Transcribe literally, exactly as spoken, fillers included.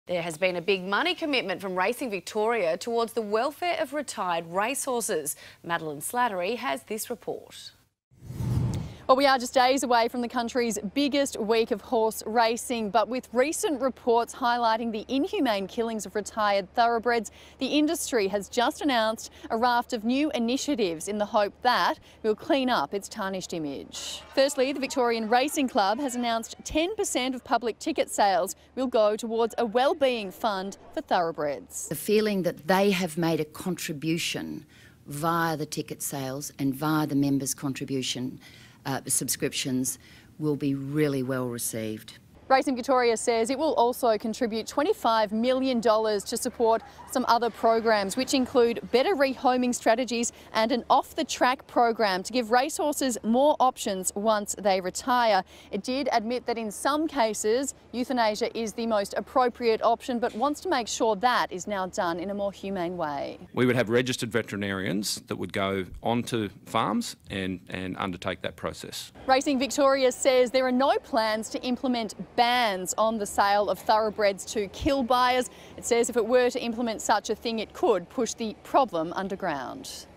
There has been a big money commitment from Racing Victoria towards the welfare of retired racehorses. Madeline Slattery has this report. Well, we are just days away from the country's biggest week of horse racing, but with recent reports highlighting the inhumane killings of retired thoroughbreds, the industry has just announced a raft of new initiatives in the hope that will clean up its tarnished image. Firstly, the Victorian Racing Club has announced ten percent of public ticket sales will go towards a wellbeing fund for thoroughbreds. The feeling that they have made a contribution via the ticket sales and via the members' contribution Uh, subscriptions will be really well received. Racing Victoria says it will also contribute twenty-five million dollars to support some other programs, which include better rehoming strategies and an off-the-track program to give racehorses more options once they retire. It did admit that in some cases euthanasia is the most appropriate option, but wants to make sure that is now done in a more humane way. We would have registered veterinarians that would go onto farms and, and undertake that process. Racing Victoria says there are no plans to implement bans on the sale of thoroughbreds to kill buyers. It says if it were to implement such a thing, it could push the problem underground.